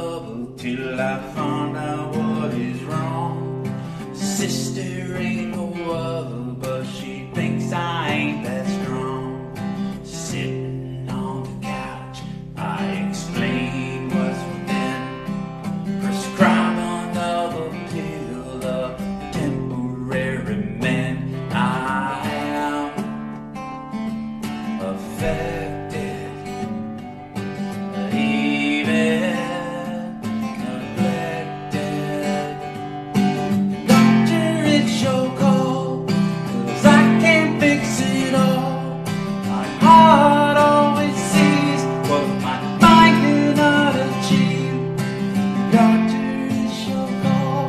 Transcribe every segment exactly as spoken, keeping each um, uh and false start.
trouble till I find out what is wrong. Sister ain't no other, but she thinks I ain't that strong. Sitting on the couch, I explain what's within. Prescribe another pill of temporary mend. I am affected, even neglected. Doctor, it's your call, 'cause I can't fix it all. My heart always sees what my mind cannot achieve. Doctor, it's your call.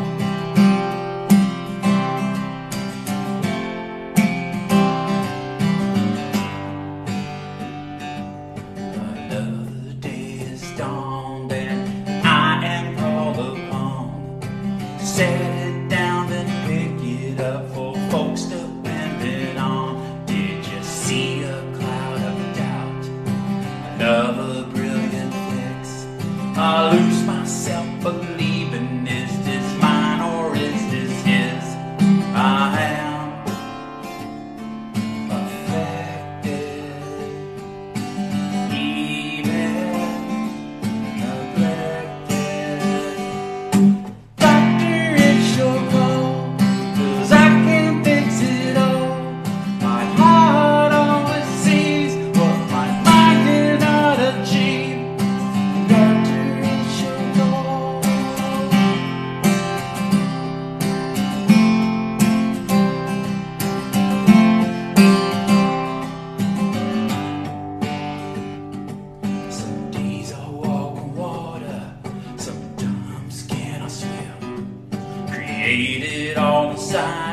Another day is dawned and I am called upon to set it down and pick it up for folks depending on. Did you see a cloud of doubt? Another brilliant fix. I lose myself believing, is this mine or is this his? I am affected, even neglected. Doctor, it's your call, 'cause I can't fix it all. My heart always sees what my mind cannot achieve. Doctor, it's your call. Some days I walk on water, sometimes can I swim. Created all inside